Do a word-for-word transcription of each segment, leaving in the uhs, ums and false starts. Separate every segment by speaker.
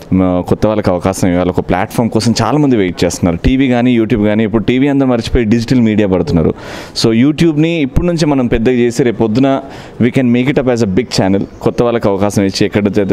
Speaker 1: కొత్త వాళ్ళకి అవకాశం ఇవ్వాలి, ఒక ప్లాట్ఫామ్ కోసం చాలామంది వెయిట్ చేస్తున్నారు. టీవీ కానీ యూట్యూబ్ కానీ, ఇప్పుడు టీవీ అందరూ మర్చిపోయి డిజిటల్ మీడియా పడుతున్నారు. సో యూట్యూబ్ని ఇప్పుడు నుంచి మనం పెద్దగా చేసి రేపు పొద్దున we can make it up as a big channel. కొత్త వాళ్ళకి అవకాశం ఇచ్చి ఎక్కడ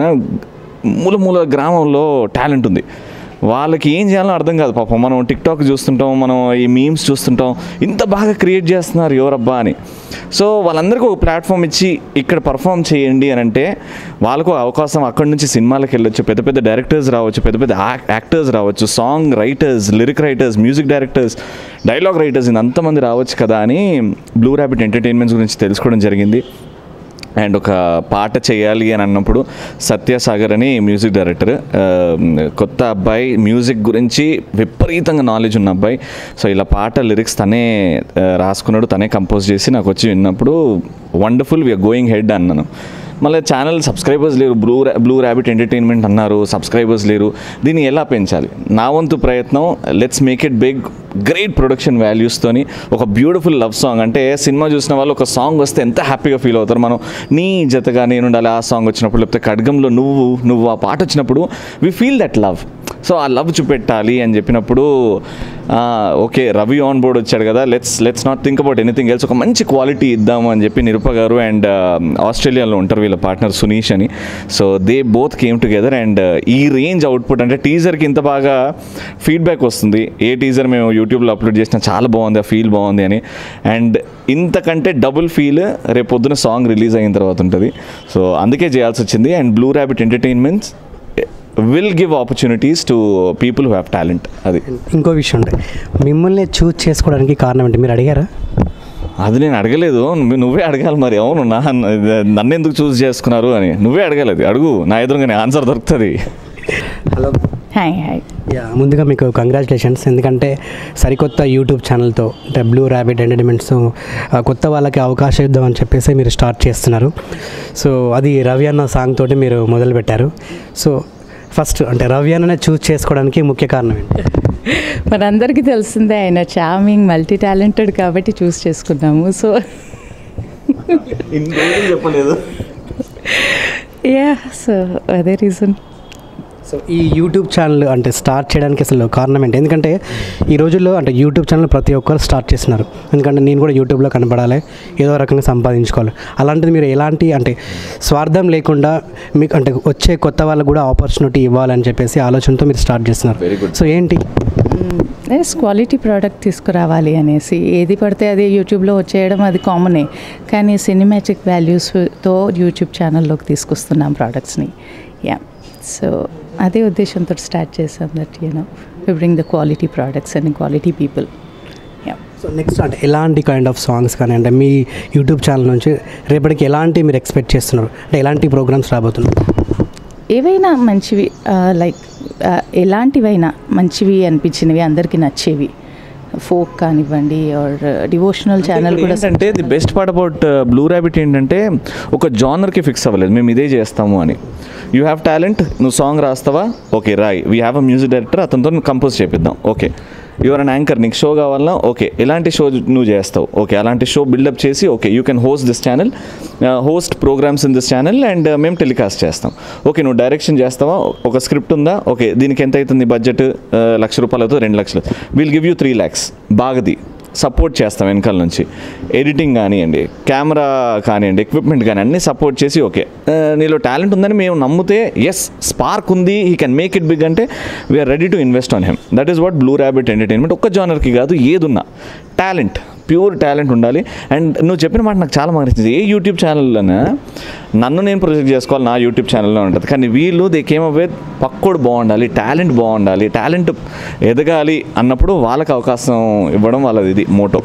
Speaker 1: మూల మూల గ్రామంలో టాలెంట్ ఉంది, వాళ్ళకి ఏం చేయాలో అర్థం కాదు పాపం. మనం టిక్టాక్ చూస్తుంటాం, మనం ఈ మీమ్స్ చూస్తుంటాం, ఇంత బాగా క్రియేట్ చేస్తున్నారు ఎవరబ్బా అని. సో వాళ్ళందరికీ ఒక ప్లాట్ఫామ్ ఇచ్చి ఇక్కడ పర్ఫామ్ చేయండి అని అంటే వాళ్ళకు అవకాశం, అక్కడి నుంచి సినిమాలకు వెళ్ళొచ్చు, పెద్ద పెద్ద డైరెక్టర్స్ రావచ్చు, పెద్ద పెద్ద యాక్టర్స్ రావచ్చు, song writers, lyric writers, music directors, dialogue writers, ఇంతమంది రావచ్చు కదా అని బ్లూ ర్యాబిట్ ఎంటర్టైన్మెంట్స్ గురించి తెలుసుకోవడం జరిగింది. అండ్ ఒక పాట చేయాలి అని అన్నప్పుడు సత్యసాగర్ అని మ్యూజిక్ డైరెక్టర్, కొత్త అబ్బాయి, మ్యూజిక్ గురించి విపరీతంగా నాలెడ్జ్ ఉన్న అబ్బాయి. సో ఇలా పాట లిరిక్స్ తనే రాసుకున్నాడు, తనే కంపోజ్ చేసి నాకు వచ్చి విన్నప్పుడు వండర్ఫుల్, వీఆర్ గోయింగ్ హెడ్ అన్నాను. మళ్ళీ ఛానల్ సబ్స్క్రైబర్స్ లేరు, బ్లూ బ్లూ ర్యాబిట్ ఎంటర్టైన్మెంట్ అన్నారు, సబ్స్క్రైబర్స్ లేరు, దీన్ని ఎలా పెంచాలి? నా వంతు ప్రయత్నం, let's make it big, great production వాల్యూస్తోని ఒక బ్యూటిఫుల్ లవ్ సాంగ్. అంటే సినిమా చూసిన వాళ్ళు ఒక సాంగ్ వస్తే ఎంత హ్యాపీగా ఫీల్ అవుతారు. మనం నీ జతగా నేను ఉండాలి ఆ సాంగ్ వచ్చినప్పుడు, లేకపోతే ఖడ్గంలో నువ్వు నువ్వు ఆ పాట వచ్చినప్పుడు we feel that love. So ఆ లవ్ చూపెట్టాలి అని చెప్పినప్పుడు ఓకే రవి ఆన్ బోర్డ్ వచ్చాడు కదా, let's let's not think about anything else, ఒక మంచి క్వాలిటీ ఇద్దాము అని చెప్పి నిరుప గారు అండ్ ఆస్ట్రేలియాలో ఉంటారు వీళ్ళ పార్ట్నర్ సునీష్ అని. So they both came together and ఈ రేంజ్ అవుట్పుట్, అంటే టీజర్కి ఇంత బాగా ఫీడ్బ్యాక్ వస్తుంది. ఏ టీజర్ మేము యూట్యూబ్లో అప్లోడ్ చేసినా చాలా బాగుంది, ఆ ఫీల్ బాగుంది అని. అండ్ ఇంతకంటే డబుల్ ఫీల్ రేపు పొద్దున సాంగ్ రిలీజ్ అయిన తర్వాత ఉంటుంది. సో అందుకే చేయాల్సి వచ్చింది. And blue rabbit entertainments will give opportunities to people who have talent. అది
Speaker 2: ఇంకో విషయం ఉండే, మిమ్మల్ని చూస్ చేసుకోవడానికి కారణం ఏంటి, మీరు అడిగారా?
Speaker 1: అది నేను అడగలేదు, నువ్వే అడగాలి మరి. అవును, నా నన్ను ఎందుకు చూస్ చేసుకున్నారు అని నువ్వే అడగలేదు, అడుగు, నా ఎదురుగానే ఆన్సర్ దొరుకుతుంది.
Speaker 2: Hello,
Speaker 3: hi hi.
Speaker 2: యా, ముందుగా మీకు కంగ్రాచులేషన్స్, ఎందుకంటే సరికొత్త యూట్యూబ్ ఛానల్తో అంటే బ్లూ ర్యాబిట్ ఎంటర్టైన్మెంట్స్ కొత్త వాళ్ళకి అవకాశం ఇద్దాం అని చెప్పేసి మీరు స్టార్ట్ చేస్తున్నారు. సో అది రవి అన్న సాంగ్ తోటి మీరు మొదలుపెట్టారు. సో ఫస్ట్ అంటే రవి అన్ననే చూస్ చేసుకోవడానికి ముఖ్య కారణం ఏంటి?
Speaker 3: మనందరికీ తెలిసిందే ఆయన చార్మింగ్, మల్టీ టాలెంటెడ్ కాబట్టి చూస్ చేసుకున్నాము. సో
Speaker 1: చెప్పలేదు.
Speaker 3: యా, సో అదే రీజన్.
Speaker 2: సో ఈ యూట్యూబ్ ఛానల్ అంటే స్టార్ట్ చేయడానికి అసలు కారణం ఏంటి? ఎందుకంటే ఈ రోజుల్లో అంటే యూట్యూబ్ ఛానల్ ప్రతి ఒక్కరు స్టార్ట్ చేస్తున్నారు, ఎందుకంటే నేను కూడా యూట్యూబ్లో కనపడాలి, ఏదో రకంగా సంపాదించుకోవాలి. అలాంటిది మీరు ఎలాంటి అంటే స్వార్థం లేకుండా మీకు అంటే వచ్చే కొత్త వాళ్ళకు కూడా ఆపర్చునిటీ ఇవ్వాలని చెప్పేసి ఆలోచనతో మీరు స్టార్ట్ చేస్తున్నారు. సో ఏంటి?
Speaker 3: ఎస్, క్వాలిటీ ప్రోడక్ట్ తీసుకురావాలి అనేసి. ఏది పడితే అది యూట్యూబ్లో వచ్చేయడం అది కామనే, కానీ సినిమాటిక్ వాల్యూస్తో యూట్యూబ్ ఛానల్లోకి తీసుకొస్తున్నాం ప్రోడక్ట్స్ని. యా, సో అదే ఉద్దేశంతో స్టార్ట్ చేసాం, that you know we bring the quality products and quality people. Yeah.
Speaker 2: So next అంటే ఎలాంటి కైండ్ ఆఫ్ సాంగ్స్ కానీ అంటే మీ యూట్యూబ్ ఛానల్ నుంచి రేపటికి ఎలాంటి మీరు ఎక్స్పెక్ట్ చేస్తున్నారు, అంటే ఎలాంటి ప్రోగ్రామ్స్ రాబోతున్నారు?
Speaker 3: ఏవైనా మంచివి, లైక్ ఎలాంటివైనా మంచివి అనిపించినవి, అందరికీ నచ్చేవి, ఫోక్ కానివ్వండి ఆర్ డివోషనల్ ఛానల్ కూడా.
Speaker 1: అంటే the best part about blue rabbit ఏంటంటే ఒక జానర్కి ఫిక్స్ అవ్వలేదు, మేము ఇదే చేస్తాము అని. యూ హ్యావ్ టాలెంట్, నువ్వు సాంగ్ రాస్తావా, ఓకే రాయ్, we have a music director, అతనితో కంపోజ్ చేపిద్దాం, ఓకే. యువర్ అన్ యాంకర్, నీకు షో కావాలన్నా ఓకే, ఎలాంటి షో నువ్వు చేస్తావు, ఓకే, అలాంటి షో బిల్డప్ చేసి okay you can host this channel, host programs in this channel and మేము టెలికాస్ట్ చేస్తాం. ఓకే, నువ్వు డైరెక్షన్ చేస్తావా, ఒక స్క్రిప్ట్ ఉందా, ఓకే, దీనికి ఎంత అవుతుంది బడ్జెట్, లక్ష రూపాయలు అవుతుంది, రెండు లక్షలు, will give you three lakhs, బాగది సపోర్ట్ చేస్తాం వెనకాల నుంచి. ఎడిటింగ్ కానివ్వండి, కెమెరా కానివ్వండి, ఎక్విప్మెంట్ కానీ అన్నీ సపోర్ట్ చేసి ఓకే నీలో టాలెంట్ ఉందని మేము నమ్మితే, ఎస్ స్పార్క్ ఉంది, he can make it big అంటే we are ready to invest on him. That is what blue rabbit entertainment. ఒక్క జానర్కి కాదు, ఏదున్నా టాలెంట్, ప్యూర్ టాలెంట్ ఉండాలి. అండ్ నువ్వు చెప్పిన మాట నాకు చాలా బాగా నచ్చింది. ఏ యూట్యూబ్ ఛానల్లోనే నన్ను నేను ప్రొజెక్ట్ చేసుకోవాలి, నా యూట్యూబ్ ఛానల్లో ఉంటుంది, కానీ వీళ్ళు దే కేమ్ అప్ విత్ పక్కోడు బాగుండాలి, టాలెంట్ బాగుండాలి, టాలెంట్ ఎదగాలి అన్నప్పుడు వాళ్ళకి అవకాశం ఇవ్వడం వాళ్ళది ఇది మోటో.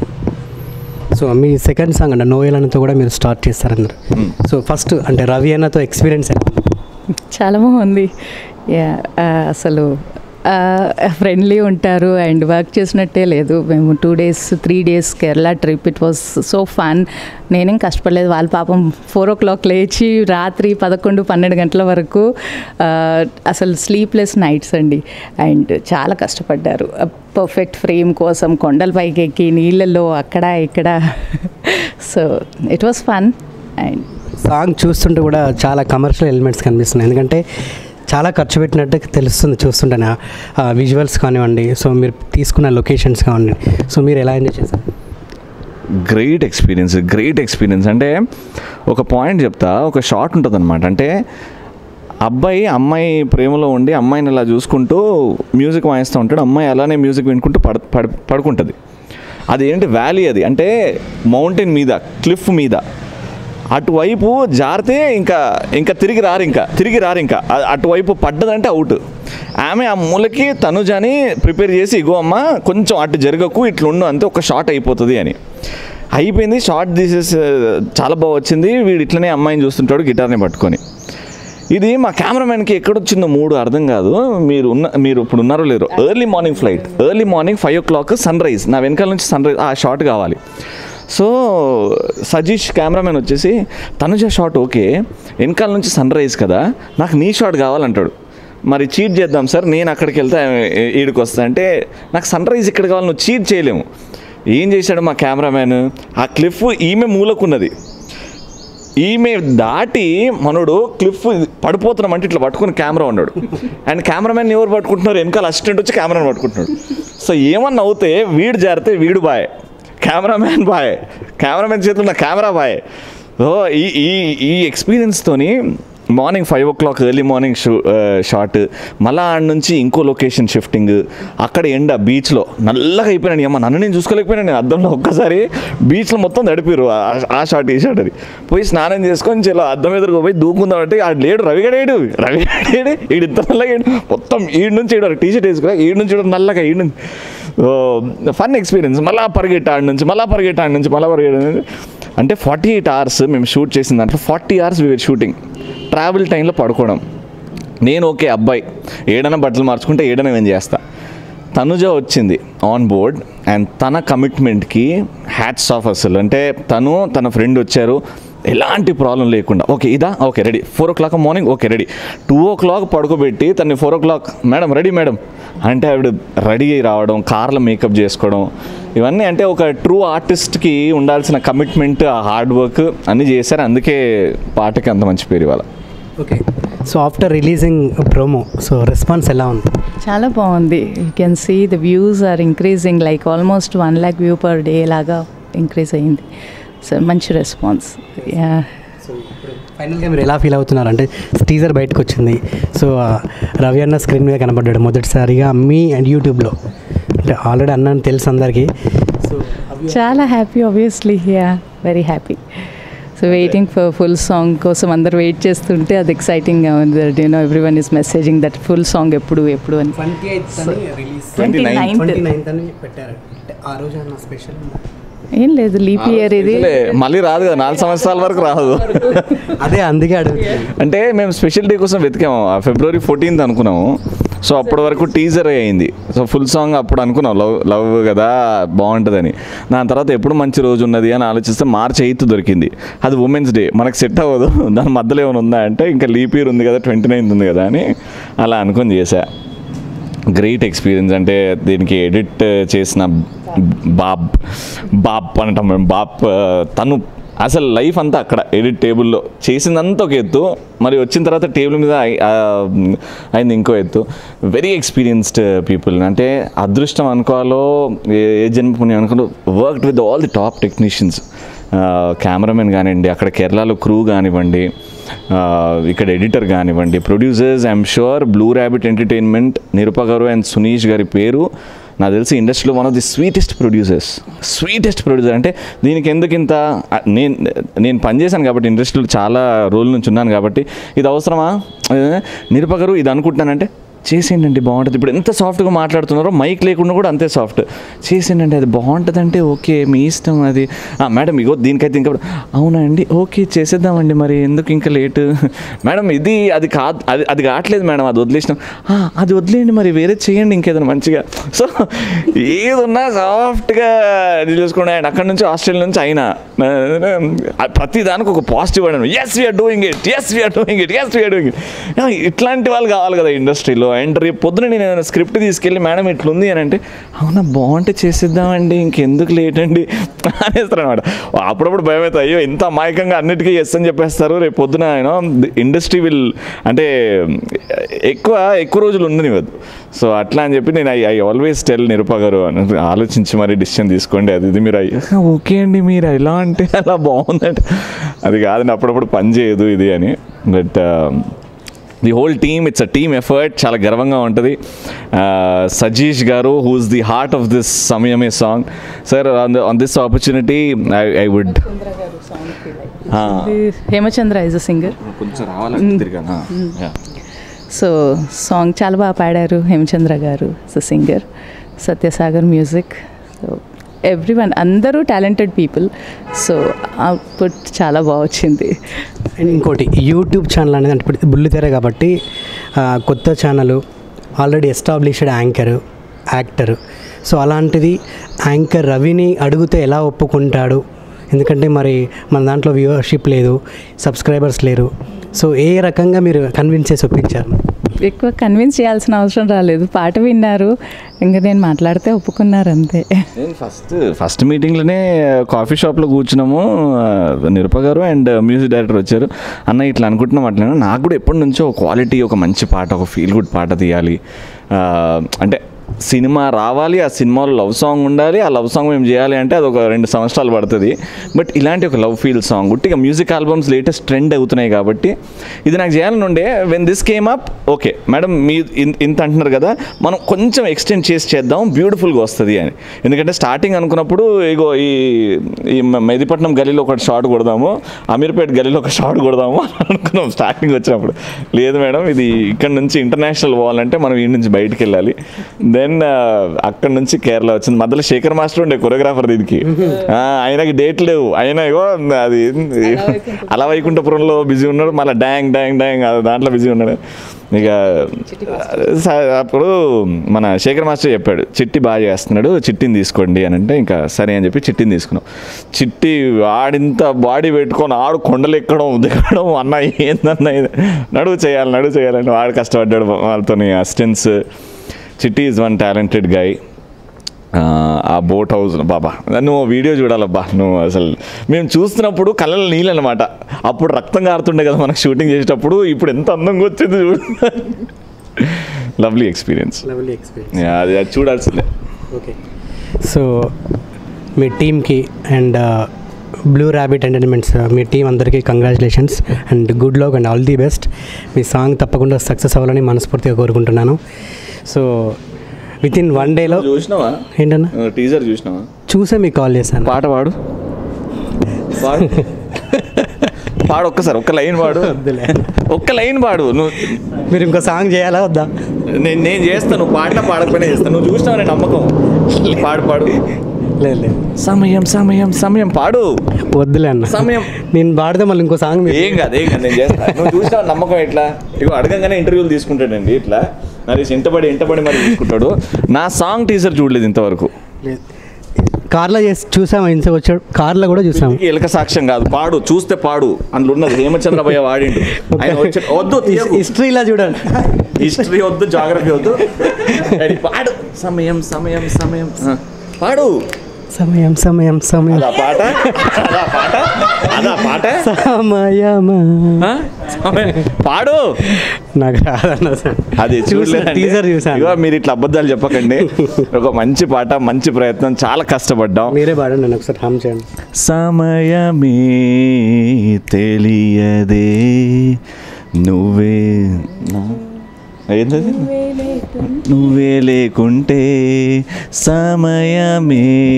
Speaker 2: సో మీ సెకండ్ సాంగ్ అంటే నోయల్ అన్నతో కూడా మీరు స్టార్ట్ చేస్తారన్నారు. సో ఫస్ట్ అంటే రవి అన్నతో ఎక్స్పీరియన్స్
Speaker 3: చాలా బాగుంది. యా, అసలు ఫ్రెండ్లీ ఉంటారు అండ్ వర్క్ చేసినట్టే లేదు. మేము two days three days Kerala trip, it was so fun. నేనేం కష్టపడలేదు, వాళ్ళ పాపం ఫోర్ ఓ క్లాక్ లేచి రాత్రి పదకొండు పన్నెండు గంటల వరకు అసలు స్లీప్లెస్ నైట్స్ అండి, అండ్ చాలా కష్టపడ్డారు పర్ఫెక్ట్ ఫ్రేమ్ కోసం, కొండల పైకి ఎక్కి నీళ్ళల్లో అక్కడ ఇక్కడ. So it was fun. And
Speaker 2: song చూస్తుంటే కూడా చాలా కమర్షియల్ ఎలిమెంట్స్ కనిపిస్తున్నాయి, ఎందుకంటే చాలా ఖర్చు పెట్టినట్టు తెలుస్తుంది చూస్తుంటేనే, విజువల్స్ కానివ్వండి, సో మీరు తీసుకున్న లొకేషన్స్ కానివ్వండి, సో మీరు ఎలా ఎంజాయ్ చేశారు?
Speaker 1: గ్రేట్ ఎక్స్పీరియన్స్ గ్రేట్ ఎక్స్పీరియన్స్ అంటే ఒక పాయింట్ చెప్తా. ఒక షాట్ ఉంటుంది అనమాట. అంటే అబ్బాయి అమ్మాయి ప్రేమలో ఉండి అమ్మాయిని అలా చూసుకుంటూ మ్యూజిక్ వాయిస్తూ ఉంటాడు, అమ్మాయి అలానే మ్యూజిక్ వినుకుంటూ పడ పడ పడుకుంటుంది. అది ఏంటి వ్యాలీ, అది అంటే మౌంటైన్ మీద, క్లిఫ్ మీద. అటువైపు జారితే ఇంకా ఇంకా తిరిగి రారు ఇంకా తిరిగి రారు ఇంకా అటువైపు పడ్డదంటే అవుట్. ఆమె ఆ మూలకి తనుజాని ప్రిపేర్ చేసి, ఇగో అమ్మ కొంచెం అటు జరగకు, ఇట్లుండు అంతే, ఒక షాట్ అయిపోతుంది అని. అయిపోయింది, షార్ట్ తీసేసి చాలా బాగా వచ్చింది. వీడు ఇట్లనే అమ్మాయిని చూస్తుంటాడు గిటార్ని పట్టుకొని. ఇది మా కెమెరామెన్కి ఎక్కడొచ్చిందో మూడు అర్థం కాదు. మీరు ఉన్న మీరు ఇప్పుడు ఉన్నారో లేరు, early morning flight, early morning five o'clock sunrise, నా వెనకాల నుంచి సన్ రైజ్ ఆ షాట్ కావాలి. సో సజీష్ కెమెరామెన్ వచ్చేసి, తనుజ షాట్ ఓకే, వెనకాల నుంచి సన్ రైజ్ కదా, నాకు నీ షాట్ కావాలంటాడు. మరి చీట్ చేద్దాం సార్, నేను అక్కడికి వెళ్తే ఈడికి వస్తా అంటే, నాకు సన్ రైజ్ ఇక్కడ కావాలి, నువ్వు చీట్ చేయలేము. ఏం చేశాడు మా కెమెరామెన్, ఆ క్లిఫ్ ఈమె మూలకున్నది, ఈమె దాటి మనోడు క్లిఫ్ పడిపోతున్నామంటే ఇట్లా పట్టుకుని కెమెరా ఉన్నాడు. అండ్ కెమెరామెన్ ఎవరు పట్టుకుంటున్నారు, వెనకాల అసిస్టెంట్ వచ్చి కెమెరాని పట్టుకుంటున్నాడు. సో ఏమన్నా అవుతే వీడు జారితే వీడు బాయ్, కెమెరామ్యాన్ బాయ్, కెమెరామెన్ చేతుల్లో ఉన్న కెమెరా బాయ్. సో ఈ ఈ ఈ ఎక్స్పీరియన్స్తోని morning five o'clock early morning షూ షాట్, మళ్ళీ ఆడ నుంచి ఇంకో లొకేషన్ షిఫ్టింగ్, అక్కడ ఎండ బీచ్లో నల్లగా అయిపోయినాను. అమ్మ నన్ను నేను చూసుకోలేకపోయినా, నేను అద్దంలో ఒక్కసారి బీచ్లో మొత్తం తడిపిరు ఆ షాట్ ఈ షాట్. అది పోయి స్నానం చేసుకొని చలో అద్దం ఎదురుకు పోయి దూకుందామంటే ఆడు లేడు, రవిగడేడు రవిగడేడు ఈడు ఇంత నల్లగా మొత్తం ఈడు నుంచి ఈడు టీ షర్ట్ వేసుకురా, ఈడు నుంచి ఈడు నల్లగా ఈడు నుంచి. Fun experience. మళ్ళీ పరిగెట్ట ఆడి నుంచి మళ్ళీ పరిగెట్ట ఆడి నుంచి మళ్ళీ పరిగెట్ట అంటే ఫార్టీ ఎయిట్ అవర్స్ మేము షూట్ చేసిన దాంట్లో forty hours we are shooting. Travel టైంలో పడుకోవడం. నేను ఓకే అబ్బాయి ఏడైనా బట్టలు మార్చుకుంటే ఏడైనా నేను చేస్తా. తనుజ వచ్చింది ఆన్ బోర్డ్ అండ్ తన కమిట్మెంట్కి హ్యాట్స్ ఆఫ్ అసలు. అంటే తను తన ఫ్రెండ్ వచ్చారు, ఎలాంటి ప్రాబ్లం లేకుండా, ఓకే ఇదా okay ready, four o'clock morning okay ready, two o'clock పడుకోబెట్టి తను four o'clock madam ready madam అంటే ఆవిడ రెడీ అయి రావడం, కార్లో మేకప్ చేసుకోవడం, ఇవన్నీ అంటే ఒక ట్రూ ఆర్టిస్ట్కి ఉండాల్సిన కమిట్మెంట్, హార్డ్ వర్క్ అన్నీ చేశారు. అందుకే పాటకి అంత మంచి పేరు ఇవాళ.
Speaker 2: Okay, so after releasing promo so response ఎలా ఉంది?
Speaker 3: చాలా బాగుంది. You can see the views are increasing, like almost one lakh view per day లాగా ఇంక్రీజ్ అయ్యింది. సో మంచి రెస్పాన్స్.
Speaker 2: సో ఇప్పుడు ఫైనల్గా మీరు ఎలా ఫీల్ అవుతున్నారు? అంటే టీజర్ బయటకు వచ్చింది, సో రవి అన్న స్క్రీన్ మీద కనబడ్డాడు మొదటిసారిగా మీ అండ్ యూట్యూబ్లో. అంటే ఆల్రెడీ అన్నని తెలుసు అందరికీ, సో
Speaker 3: చాలా happy obviously, yeah very happy. So waiting for full song కోసం అందరు వెయిట్ చేస్తుంటే అది ఎక్సైటింగ్గా ఉంది. That you know every one is messaging that full song ఎప్పుడు ఎప్పుడు అని.
Speaker 2: Twenty eighth release,
Speaker 3: twenty ninth
Speaker 2: అని పెట్టారు. ఆ రోజు అన్న స్పెషల్
Speaker 3: ఏం లేదు, లీప్ ఇయర్ ఇది
Speaker 1: మళ్ళీ రాదు కదా, నాలుగు సంవత్సరాల వరకు రాదు.
Speaker 2: అదే అందుకే అడుగుతాను.
Speaker 1: అంటే మేము స్పెషల్ డే కోసం వెతికాము, ఫిబ్రవరి ఫోర్టీన్త్ అనుకున్నాము. సో అప్పటి వరకు టీజర్ అయింది. సో ఫుల్ సాంగ్ అప్పుడు అనుకున్నాం లవ్ లవ్ కదా బాగుంటుందని. దాని తర్వాత ఎప్పుడు మంచి రోజు ఉన్నది అని ఆలోచిస్తే మార్చ్ ఎయిత్ దొరికింది. అది ఉమెన్స్ డే, మనకు సెట్ అవ్వదు, దాని మధ్యలో ఏమైనా ఉందా అంటే ఇంకా లీప్ ఇయర్ ఉంది కదా, ట్వంటీ నైన్త్ ఉంది కదా అని అలా అనుకుని చేశా. Great experience. అంటే దీనికి ఎడిట్ చేసిన బాబ్ బాబ్ అంటాం మేము, బాబ్ తను అసలు లైఫ్ అంతా అక్కడ ఎడిట్ టేబుల్లో చేసిందంతా ఒక ఎత్తు, మరి వచ్చిన తర్వాత టేబుల్ మీద అయింది ఇంకో ఎత్తు. Very experienced people. అంటే అదృష్టం అనుకోవాలో ఏ జన్మ పుణ్యం అనుకోవాలో, worked with all the top technicians. Cameraman కానివ్వండి, అక్కడ కేరళలో క్రూ కానివ్వండి, ఇక్కడ ఎడిటర్ కానివ్వండి, producers. I'm sure blue rabbit entertainment, Nirupa garu and Suneesh గారి పేరు నాకు తెలిసి ఇండస్ట్రీలో one of the sweetest producers. Sweetest producer అంటే దీనికి ఎందుకు ఇంత, నేను నేను పనిచేశాను కాబట్టి ఇండస్ట్రీలో చాలా రోజుల నుంచి ఉన్నాను కాబట్టి, ఇది అవసరమా నిరుప గారు ఇది అనుకుంటున్నానంటే చేసేయండి బాగుంటుంది. ఇప్పుడు ఎంత సాఫ్ట్గా మాట్లాడుతున్నారో మైక్ లేకుండా కూడా అంతే సాఫ్ట్. చేసేయండి అది బాగుంటుంది అంటే ఓకే మీ ఇష్టం. అది మేడం ఇగో దీనికైతే ఇంకా అవునా అండి ఓకే చేసేద్దామండి, మరి ఎందుకు ఇంకా లేటు మేడం, ఇది అది కాదు అది అది కావట్లేదు మేడం, అది వదిలేసినాం, అది వదిలేయండి మరి వేరే చేయండి ఇంకేదైనా మంచిగా. సో ఏదున్నా సాఫ్ట్గా చూసుకోండి. అండ్ అక్కడ నుంచి ఆస్ట్రేలియా నుంచి అయినా ప్రతి దానికి ఒక పాజిటివ్ అడను, yes we are doing it, yes we are doing it, yes we are doing it. ఇట్లాంటి వాళ్ళు కావాలి కదా ఇండస్ట్రీలో. అండ్ రేపు పొద్దున నేను స్క్రిప్ట్ తీసుకెళ్ళి మేడం ఇట్లుంది అని అంటే అవునా బాగుంటే చేసేద్దామండి ఇంకెందుకు లేట్ అండి అనేస్తారు అనమాట. అప్పుడప్పుడు భయం అవుతుంది, అయ్యో ఇంత అమాయకంగా అన్నిటికీ ఎస్ అని చెప్పేస్తారు, రేపు పొద్దున యూనో ఇండస్ట్రీ విల్ అంటే ఎక్కువ ఎక్కువ రోజులు ఉండనివ్వద్దు. సో అట్లా అని చెప్పి నేను I I always tell Nirupa garu అని ఆలోచించి మరీ డిసిషన్ తీసుకోండి, అది ఇది మీరు అయ్యా ఓకే అండి మీరు ఎలా అంటే అలా బాగుందంటే అది కాదండి, అప్పుడప్పుడు పని చేయదు ఇది అని. But the whole team, it's a team effort, చాలా గర్వంగా ఉంటుంది. Sajeesh garu who's the heart of this సమయమే song. Sir on on this opportunity I I would
Speaker 3: Hemachandra is a singer,
Speaker 1: కొంచెం రావాలి.
Speaker 3: సో సాంగ్ చాలా బాగా పాడారు Hemachandra garu, is a singer. Satyasagar music, so every one అందరూ టాలెంటెడ్ పీపుల్. సో అవుట్పుట్ చాలా బాగా వచ్చింది.
Speaker 2: అండ్ ఇంకోటి యూట్యూబ్ ఛానల్ అనేది అంటే ఇప్పుడు బుల్లితెర కాబట్టి కొత్త channel, already established anchor actor. So అలాంటిది యాంకర్ రవిని అడిగితే ఎలా ఒప్పుకుంటాడు? ఎందుకంటే మరి మన దాంట్లో వ్యూవర్షిప్ లేదు, సబ్స్క్రైబర్స్ లేరు. సో ఏ రకంగా మీరు కన్విన్స్ చేసి ఒప్పించారు?
Speaker 3: ఎక్కువ కన్విన్స్ చేయాల్సిన అవసరం రాలేదు, పాట విన్నారు, ఇంకా నేను మాట్లాడితే ఒప్పుకున్నారు అంతే.
Speaker 1: నేను ఫస్ట్ ఫస్ట్ మీటింగ్లోనే కాఫీ షాప్లో కూర్చున్నాము, నిరుప గారు అండ్ మ్యూజిక్ డైరెక్టర్ వచ్చారు. అన్న ఇట్లా అనుకుంటున్నాం అట్లా, నాకు కూడా ఎప్పటి నుంచో క్వాలిటీ ఒక మంచి పాట, ఒక ఫీల్ గుడ్ పాట తీయాలి, అంటే సినిమా రావాలి, ఆ సినిమాలో లవ్ సాంగ్ ఉండాలి, ఆ లవ్ సాంగ్ మేము చేయాలి అంటే అది ఒక రెండు సంవత్సరాలు పడుతుంది. బట్ ఇలాంటి ఒక లవ్ ఫీల్ సాంగ్ ఉట్టిగా మ్యూజిక్ ఆల్బమ్స్ లేటెస్ట్ ట్రెండ్ అవుతున్నాయి కాబట్టి ఇది నాకు చేయాలని ఉండే. When this came up, okay madam మీ ఇంత అంటున్నారు కదా, మనం కొంచెం ఎక్స్టెండ్ చేసి చేద్దాం, బ్యూటిఫుల్గా వస్తుంది అని. ఎందుకంటే స్టార్టింగ్ అనుకున్నప్పుడు ఇగో ఈ ఈ మెహదీపట్నం గలీలో ఒక షాట్ కొడదాము, అమీర్పేట గలీలో ఒక షాట్ కొడదాము అనుకున్నాం స్టార్టింగ్ వచ్చినప్పుడు. లేదు మేడం ఇది ఇక్కడ నుంచి ఇంటర్నేషనల్ పోవాలంటే మనం ఈ నుంచి బయటికి వెళ్ళాలి. దెన్ అక్కడ నుంచి కేరళ వచ్చింది. మధ్యలో శేఖర్ మాస్టర్ ఉండే కొరియోగ్రాఫర్ దీనికి, ఆయనకి డేట్ లేవు, ఆయన ఇగో అది అలా వైకుంఠపురంలో బిజీ ఉన్నాడు, మళ్ళీ డ్యాంగ్ డ్యాంగ్ డ్యాంగ్ దాంట్లో బిజీ ఉన్నాడు. ఇక అప్పుడు మన శేఖర్ మాస్టర్ చెప్పాడు చిట్టి బాగా చేస్తున్నాడు, చిట్టిని తీసుకోండి అని అంటే ఇంకా సరే అని చెప్పి చిట్టిని తీసుకున్నాం. చిట్టి ఆడింత బాడీ పెట్టుకొని ఆడు కొండలు ఎక్కడం దిగడం, అన్న ఏందన్న నడువు చేయాలి నడువు చేయాలని వాడు కష్టపడ్డాడు వాళ్ళతో అసిస్టెంట్స్. చిట్టి ఈజ్ వన్ టాలెంటెడ్ గై. ఆ బోట్ హౌస్ బాబా నువ్వు వీడియో చూడాలబ్బా, నువ్వు అసలు మేము చూస్తున్నప్పుడు కళ్ళలో నీళ్ళు అనమాట. అప్పుడు రక్తం కారుతుండే కదా మనకు షూటింగ్ చేసేటప్పుడు, ఇప్పుడు ఎంత అందంగా వచ్చింది చూడు. లవ్లీ ఎక్స్పీరియన్స్,
Speaker 2: లవ్లీ ఎక్స్పీరియన్స్,
Speaker 1: అది అది చూడాల్సిందే.
Speaker 2: ఓకే, సో మీ టీమ్కి అండ్ బ్లూ ర్యాబిట్ ఎంటర్టైన్మెంట్స్ మీ టీం అందరికీ congratulations and good luck and all the best. మీ సాంగ్ తప్పకుండా సక్సెస్ అవ్వాలని మనస్ఫూర్తిగా కోరుకుంటున్నాను. సో విత్ ఇన్ వన్ డేలో
Speaker 1: చూసినావా
Speaker 2: ఏంటన్నా
Speaker 1: టీజర్ చూసినావా?
Speaker 2: చూసే మీకు కాల్ చేశాను.
Speaker 1: పాట పాడు పాడు పాడు ఒక్కసారి ఒక్క లైన్ పాడు, ఒక్క లైన్ పాడు. నువ్వు
Speaker 2: మీరు ఇంకో సాంగ్ చేయాలా వద్దా?
Speaker 1: నేను నేను చేస్తాను, నువ్వు పాడినా పాడకపోయినా చేస్తాను. నువ్వు చూసినావు నేను నమ్మకం. పాడు పాడు.
Speaker 2: లేదు లేదు
Speaker 1: సమయం సమయం సమయం పాడు.
Speaker 2: వద్దులే అన్న,
Speaker 1: సమయం
Speaker 2: నేను పాడితే మళ్ళీ ఇంకో సాంగ్
Speaker 1: ఏం కాదు ఏం కాదు నేను చేస్తాను. నువ్వు చూసినావు నమ్మకం. ఎట్లా ఇగో అడగంగానే ఇంటర్వ్యూలు తీసుకుంటాడండి, ఇట్లా నరేష్ ఇంటపడి ఇంటపడి మరి తీసుకుంటాడు. నా సాంగ్ టీజర్ చూడలేదు ఇంతవరకు.
Speaker 2: కార్లో చేసి చూసాము, ఇంత వచ్చాడు కార్లో కూడా చూసాము.
Speaker 1: ఎలక సాక్ష్యం కాదు, పాడు చూస్తే పాడు. అందులో ఉన్నది హేమచంద్రభయ్య వాడిండు. ఆయన వచ్చి వద్దు
Speaker 2: హిస్టరీలా చూడండి,
Speaker 1: హిస్టరీ వద్దు జాగ్రఫీ వద్దు, పాడు. సమయం సమయం సమయం పాడు.
Speaker 2: సమయం సమయం సమయం
Speaker 1: అదా పాట అదా పాట అదా పాట
Speaker 2: సమయమా
Speaker 1: పాడు.
Speaker 2: నాకు రాదన్న సార్,
Speaker 1: అది చూడలేదు
Speaker 2: టీజర్ చూసాను.
Speaker 1: మీరు ఇట్లా అబద్ధాలు చెప్పకండి. ఒక మంచి పాట, మంచి ప్రయత్నం, చాలా కష్టపడ్డాం.
Speaker 2: మీరే పాడండి, నేను ఒకసారి హామ్ చేయండి.
Speaker 1: సమయమే తెలియదే నువ్వే ఏంటది, నువ్వే లేకుంటే సమయమే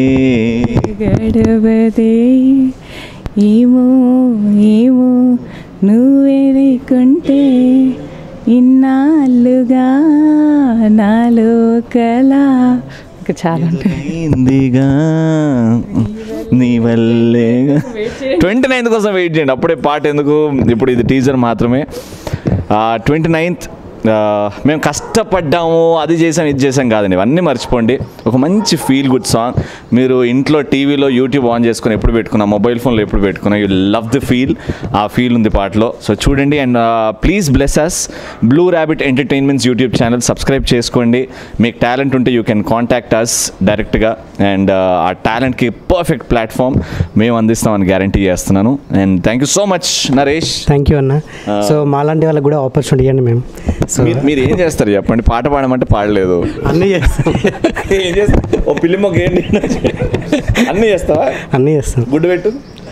Speaker 3: గడవదే, ఏమో ఏమో నువ్వే లేకుంటే ఇన్నాళ్ళుగా నాలో కలా. ఇంకా చాలా
Speaker 1: ఇందిగా నీ వల్లే. ట్వంటీ నైన్త్ కోసం వెయిట్ చేయండి, అప్పుడే పాట ఎందుకు, ఇప్పుడు ఇది టీజర్ మాత్రమే. ట్వంటీ నైన్త్ మేము కష్టపడ్డాము అది చేసాం ఇది చేసాం కాదండి, ఇవన్నీ మర్చిపోండి. ఒక మంచి ఫీల్ గుడ్ సాంగ్ మీరు ఇంట్లో టీవీలో యూట్యూబ్ ఆన్ చేసుకుని ఎప్పుడు పెట్టుకున్నా, మొబైల్ ఫోన్లో ఎప్పుడు పెట్టుకున్నా, యూ లవ్ ది ఫీల్. ఆ ఫీల్ ఉంది పాటలో. సో చూడండి and please bless us. Blue rabbit entertainments YouTube channel subscribe చేసుకోండి. మీకు టాలెంట్ ఉంటే యూ కెన్ కాంటాక్ట్ అస్ డైరెక్ట్గా అండ్ ఆ టాలెంట్కి పర్ఫెక్ట్ ప్లాట్ఫామ్ మేము అందిస్తామని గ్యారంటీ చేస్తున్నాను. And thank you so much Naresh.
Speaker 2: Thank you అన్న. సో మాలాంటి వాళ్ళకి కూడా ఆపర్చునిటీ ఇవ్వండి మేము. సో
Speaker 1: మీరు ఏం చేస్తారు చెప్పండి? పాట పాడమంటే పాడలేదు,
Speaker 2: అన్నీ చేస్తాం.
Speaker 1: ఏం చేస్తా? ఓ పిల్లి మొక్క ఏంటి అన్నీ చేస్తావా?
Speaker 2: అన్నీ చేస్తాం.
Speaker 1: గుడ్డు పెట్టు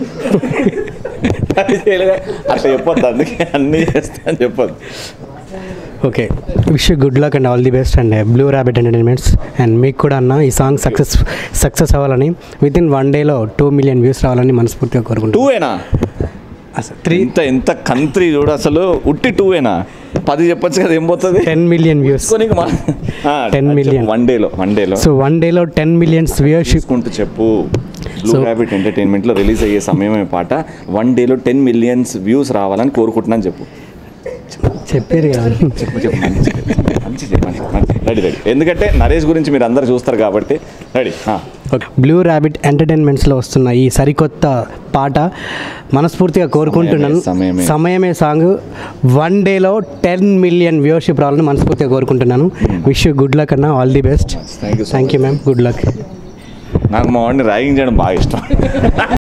Speaker 1: అట్లా చెప్పొద్దు, అందుకే అన్నీ చేస్తా అని చెప్పొద్దు.
Speaker 2: Okay, wish you good luck and all the best and blue rabbit entertainments. And మీకు కూడా అన్న ఈ సాంగ్ సక్సెస్ సక్సెస్ అవ్వాలని, విత్ ఇన్ వన్ డేలో టూ మిలియన్ వ్యూస్ రావాలని మనస్ఫూర్తిగా కోరుకుంటున్నాను.
Speaker 1: టూ ఏనా?
Speaker 2: అసలు త్రీ
Speaker 1: ఇంత ఎంత కంట్రీ చూడు, అసలు ఉట్టి టూ ఏనా? పది చెప్పొచ్చు కదా, ఏం పోతుంది?
Speaker 2: Ten million views. Ten million
Speaker 1: one డేలో వన్ డేలో
Speaker 2: సో వన్ డేలో టెన్ మిలియన్స్ వ్యూయర్షిప్
Speaker 1: కుంటూ చెప్పు. బ్లూ ర్యాబిట్ ఎంటర్టైన్మెంట్లో రిలీజ్ అయ్యే సమయమే పాట. వన్ డేలో టెన్ మిలియన్స్ వ్యూస్ రావాలని కోరుకుంటున్నాను చెప్పు.
Speaker 2: చెప్పారు కదా.
Speaker 1: చెప్పు చెప్పు మంచి మంచి మంచి రెడీ రెడీ. ఎందుకంటే నరేష్ గురించి మీరు అందరు చూస్తారు కాబట్టి రెడీ.
Speaker 2: బ్లూ ర్యాబిట్ ఎంటర్టైన్మెంట్స్లో వస్తున్న ఈ సరికొత్త పాట మనస్ఫూర్తిగా కోరుకుంటున్నాను.
Speaker 1: సమయమే
Speaker 2: సమయమే సాంగ్ వన్ డేలో టెన్ మిలియన్ వ్యూవర్షిప్ రావాలని మనస్ఫూర్తిగా కోరుకుంటున్నాను. విష్ యూ గుడ్ లక్ అన్న, all the best.
Speaker 1: Thank you
Speaker 2: thank you ma'am, good luck.
Speaker 1: నాకు మా వాడిని ర్యాగింగ్ చేయడం బాగా ఇష్టం.